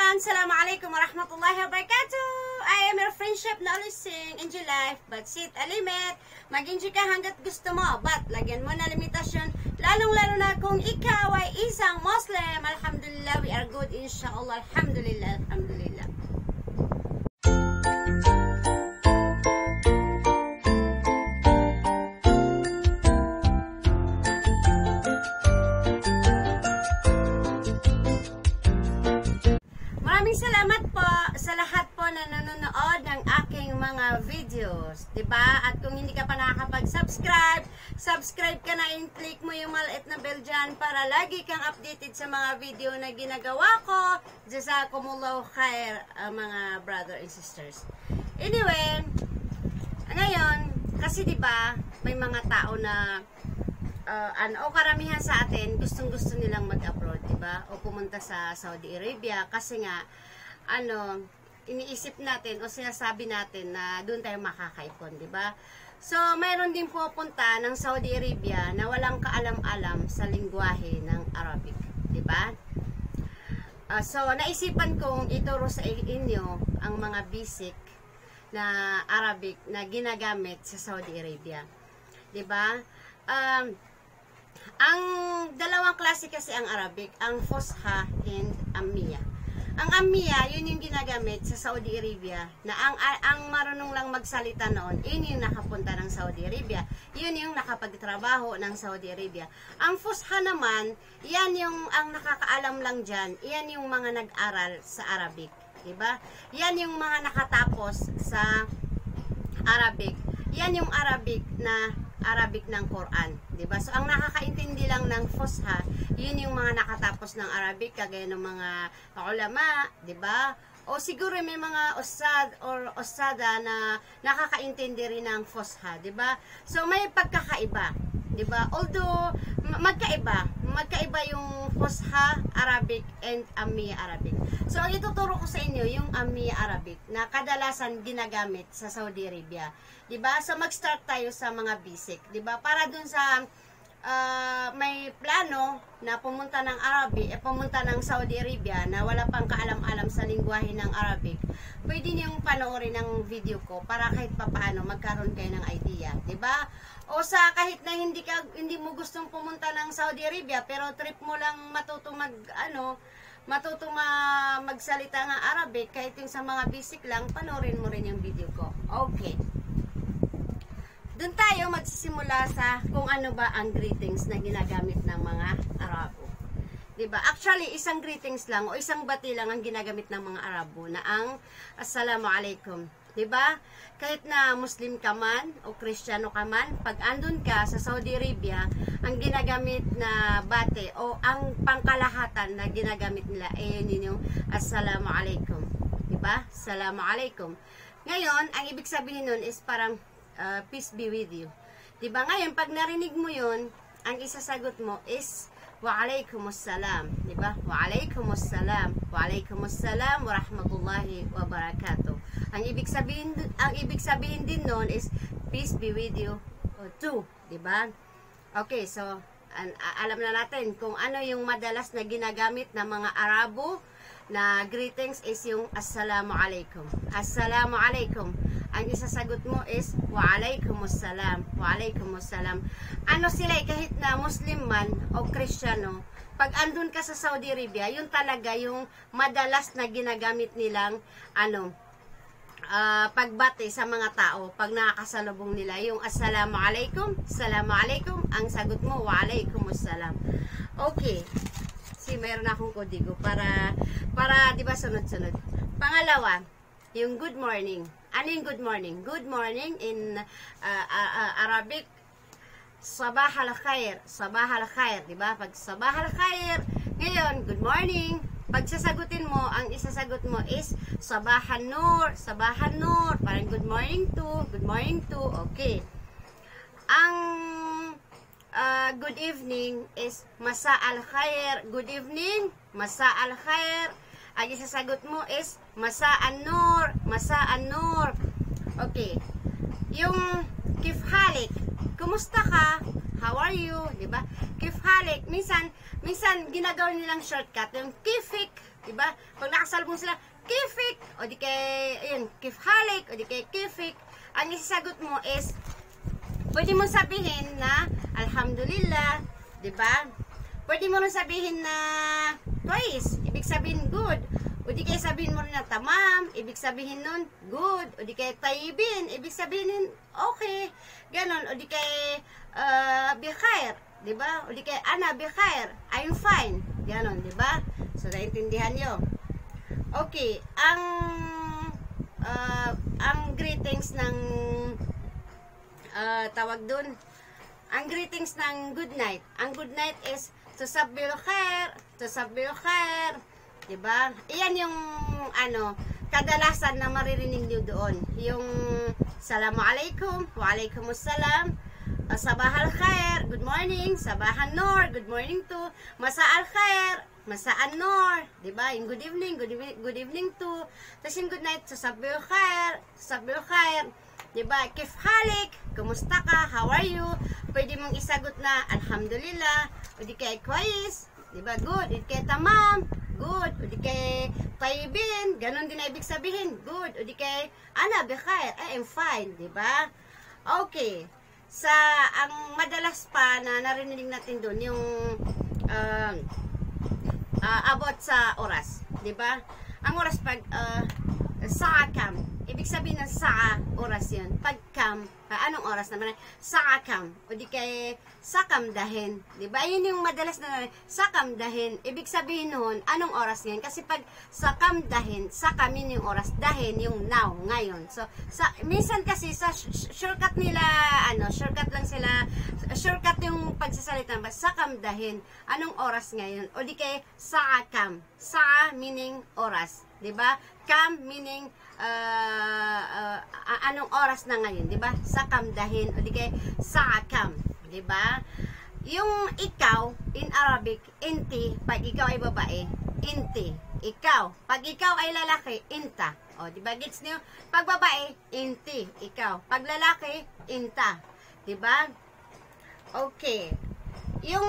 everyone! Assalamualaikum warahmatullahi wabarakatuh! I am your friendship na sing enjoy life, but sit a limit. Mag-enjoy ka hanggat gusto mo, but lagyan mo na limitasyon. Lalong-lalo na kung ikaw ay isang Muslim. Alhamdulillah, we are good inshallah. Alhamdulillah, alhamdulillah. Maraming salamat po sa lahat po na nanonood ng aking mga videos, 'di ba? At kung hindi ka pa nakakapag-subscribe, subscribe ka na and click mo yung maliit na bell dyan para lagi kang updated sa mga video na ginagawa ko. Jazakumullahu khair, mga brother and sisters. Anyway, ngayon, kasi 'di ba, may mga tao na karamihan sa atin gustong-gusto nilang mag-abroad, 'di ba? O pumunta sa Saudi Arabia kasi nga iniisip natin o sinasabi natin na doon tayo makakaipon, 'di ba? So, mayroon din pupunta ng Saudi Arabia na walang kaalam-alam sa lengguwahe ng Arabic, 'di ba? So, naisipan kong ituro sa inyo ang mga basic na Arabic na ginagamit sa Saudi Arabia, 'di ba? Ang dalawang klase kasi ang Arabic, ang Fusha and Ammiya. Ang Ammiya, yun yung ginagamit sa Saudi Arabia, na ang marunong lang magsalita noon, yun yung nakapunta ng Saudi Arabia. Yun yung nakapagtrabaho ng Saudi Arabia. Ang Fusha naman, yan yung ang nakakaalam lang dyan, yan yung mga nag-aral sa Arabic. Diba? Yan yung mga nakatapos sa Arabic. Yan yung Arabic ng Quran, 'di ba? So ang nakakaintindi lang ng Fusha, yun yung mga nakatapos ng Arabic kagaya ng mga ulama, 'di ba? O siguro may mga ustad or ustada na nakakaintindi rin ng Fusha, 'di ba? So may pagkakaiba, 'di ba? Although magkaiba yung Fusha Arabic and Ammiya Arabic. So ang ituturo ko sa inyo yung Ammiya Arabic na kadalasan ginagamit sa Saudi Arabia. 'Di ba? So mag-start tayo sa mga basic, 'di ba? Para dun sa may plano na pumunta ng Saudi Arabia na wala pang kaalam-alam sa lengguwahe ng Arabic, pwede niyong panoorin ng video ko para kahit papaano magkaroon kayo ng idea, 'di ba? O sa kahit na hindi mo gustong pumunta ng Saudi Arabia pero trip mo lang matuto magsalita ng Arabic, kahit yung sa mga basic lang, panoorin mo rin yung video ko. Okay. Doon tayo magsisimula sa kung ano ba ang greetings na ginagamit ng mga Arabo. 'Di ba? Actually, isang greetings lang o isang bati lang ang ginagamit ng mga Arabo na ang Assalamualaikum. 'Di ba? Kahit na Muslim ka man o Kristiyano ka man, pag andun ka sa Saudi Arabia, ang ginagamit na bati o ang pangkalahatan na ginagamit nila ay yun yung Assalamualaikum. 'Di ba? Assalamualaikum. Ngayon, ang ibig sabihin nun is parang peace be with you. 'Di ba? Ngayon, pag narinig mo 'yun, ang isasagot mo is Waalaikumsalam, 'di ba? Waalaikumsalam. Waalaikumsalam wa rahmatullahi wa barakatuh. Ang ibig sabihin din noon is peace be with you too, 'di ba? Okay, so alam na natin kung ano yung madalas na ginagamit ng mga Arabo na greetings is yung Assalamualaikum. Assalamualaikum. Ang isasagot mo is Waalaikumsalam. Waalaikumsalam. Ano sila, kahit na Muslim man o Kristiyano, pag andun ka sa Saudi Arabia, yun talaga yung madalas na ginagamit nilang pagbati sa mga tao pag nakakasalubong nila, yung Assalamualaikum. Assalamualaikum. Ang sagot mo Waalaikumsalam. Okay. Mayroon akong kodigo para 'di ba sunod-sunod. Pangalawa, yung good morning. Ano yung good morning? Good morning in Arabic, sabah al-khair. Sabah al-khair, 'di ba? Pag sabah al-khair, ngayon, good morning. Pag sasagutin mo, ang isasagot mo is sabahan nur, sabahan nur. Parang good morning to. Okay. Ang good evening is masa al-khair. Good evening, masa al-khair. Ang isasagot mo is masa an-nur, masa an-nur. Okay. Yung kif halik, kumusta ka? how are you, di ba? Kif halik, minsan ginagawa nilang shortcut, yung kifik, di ba? Pag nakasalubong sila, kifik, o di kay, ayun, kif halik, o di kay kifik, ang isasagot mo is, pwede mo sabihin na, alhamdulillah, di ba? Pwede mo rin sabihin na, twice, ibig sabihin good, o di kaya sabihin mo rin na tamam, ibig sabihin nun, good. O di kaya taibin, ibig sabihin okay. Ganon. O di kaya bikhair, di ba? O di kaya ana bikhair, I'm fine. Ganon, di ba? So, naintindihan nyo. Okay, ang greetings ng tawag dun, ang greetings ng good night. Ang good night is tusabbil khair, tusabbil khair. Diba? Iyan yung kadalasan na maririnig nyo doon. Yung Assalamualaikum, Waalaikumsalam, Sabahal Khair, good morning, Sabahan Nur, good morning to, Masa'al Khair, Masa'an Nur, diba? Yung good evening to, tapos yung good night, Sabahal Khair, diba? Kif halik, kumusta ka, how are you? Pwede mong isagot na, alhamdulillah, o di kaya kwais, diba? Good, o di kaya tamam, good, o di kay taibin, ganon din na ibig sabihin, good, o di kay ana bikhair, I'm fine, di ba? Okay, ang madalas pa na narinig natin doon, yung about sa oras, di ba? Ang oras pag saakam, ibig sabihin ng saa, oras yun. Pagkam, anong oras naman? Saakam, o di kay sakam dahin, di ba? Yun yung madalas na sakam dahin. Ibig sabihin nun, anong oras ngayon? Kasi pag sakam dahin, sakamin yung oras, dahin yung now, ngayon. So, minsan kasi sa shortcut nila, shortcut lang sila, shortcut yung pagsasalita, sakam dahin, anong oras ngayon? O di kay saakam, saa meaning oras, di ba? Kam meaning anong oras na ngayon, di ba? Sakam dahin, o di kay saakam, di ba? Yung ikaw in Arabic, inti, pag ikaw ay babae, inti, ikaw. Pag ikaw ay lalaki, inta. O, di ba? Gets niyo? Pag babae, inti, ikaw. Pag lalaki, inta. Di ba? Okay. Yung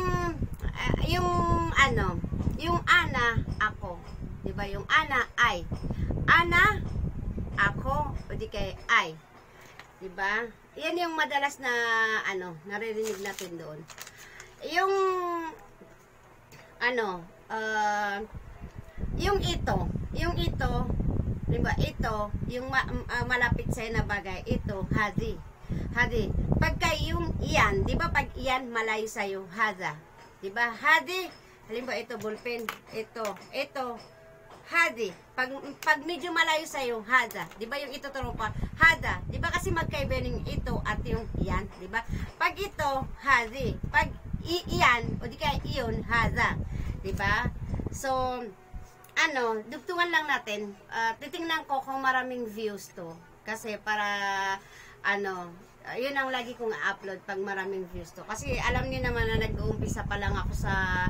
ana, ako. Di ba? Yung ana, ay. Ana, ako, o di kay ay. Diba? Yan yung madalas na naririnig natin doon. Yung yung ito, diba? Ito, yung malapit sa'yo na bagay, ito, hadi. Pagka yung iyan, diba? Pag iyan, malayo sa'yo, hada. Diba? Hadi, halimbawa ito, ballpen, ito, hadi. Pag medyo malayo sa'yo, hada. Diba yung ito pa? Hada. Diba kasi magkaiba ng ito at yung iyan? Diba? Pag ito, hadi. Pag iyan, o di kaya iyon, hada. Diba? So, dugtungan lang natin. Titingnan ko kung maraming views to. Kasi para, yun ang lagi kong upload pag maraming views to. Kasi alam niyo naman na nag-uumpisa pa lang ako sa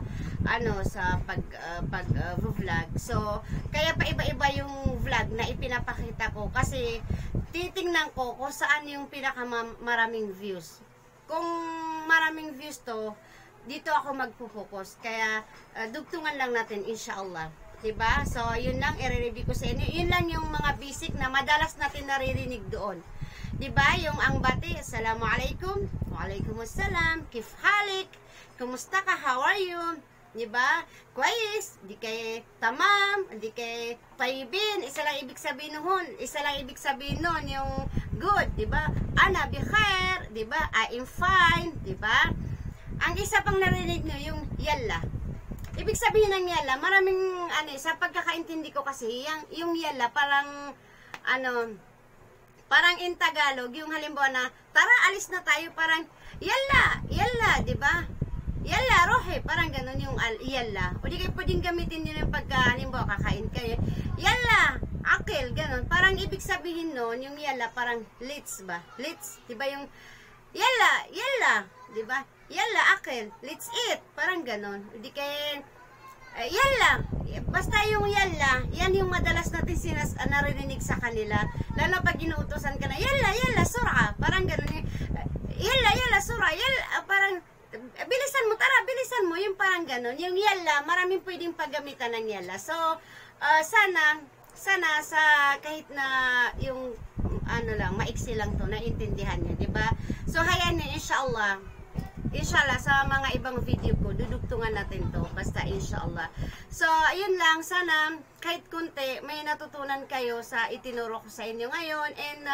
vlog. So, kaya pa iba-iba yung vlog na ipinapakita ko kasi titingnan ko kung saan yung maraming views. Kung maraming views to, dito ako magpo-focus. Kaya dugtungan lang natin inshallah. Diba? So, yun lang i-review ko sa inyo. Yun lang yung mga basic na madalas natin naririnig doon. Diba? Yung ang bati, Assalamualaikum, Waalaikumsalam, Kif halik, kumusta ka, how are you? Diba? Kwais, di kay tamam, di kay taibin, isa lang ibig sabihin nun, yung good, diba? Ana bikhair, diba? I'm fine, diba? Ang isa pang narinig nyo, yung yalla. Ibig sabihin ng yalla, maraming, sa pagkakaintindi ko kasi, yung yalla, parang, parang in Tagalog, yung halimbawa na, tara, alis na tayo, parang, yalla, diba? Yalla, rohe, parang ganun yung yalla. O di kayo pwedeng gamitin nyo yung pagka, halimbawa, kakain kayo. Yalla, akil, ganun. Parang ibig sabihin nun, yung yalla, parang let's ba? Let's, diba yung, yalla, diba? Yalla, akil, let's eat. Parang ganun. O di kayo, yalla, basta yung yalla, yan yung madalas natin narinig sa kanila. Lalo pag inuutosan ka na, yalla, sur'a. Parang ganun. yala, sura, parang, bilisan mo, tara, bilisan mo, yung parang ganon. Yung yala, maraming pwedeng paggamitan ng yala. So, sana sa kahit na yung ano lang, maiksi lang to, naintindihan niya, di ba? So, hayaan niyo, inshallah, sa mga ibang video ko, dudugtungan natin to, basta inshallah. So, ayun lang, sana kahit kunti, may natutunan kayo sa itinuro ko sa inyo ngayon, and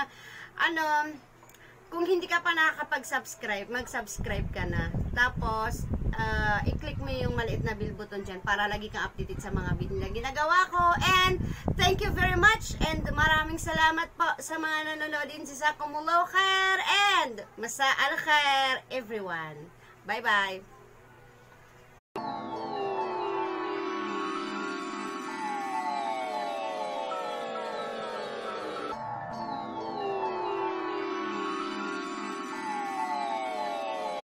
kung hindi ka pa nakakapag-subscribe, mag-subscribe ka na. Tapos, i-click mo yung maliit na bell button dyan para lagi kang updated sa mga video na ginagawa ko. And, thank you very much. And, maraming salamat po sa mga nanonood din. Jazakumullahu khair. And, masa al khair everyone. Bye-bye.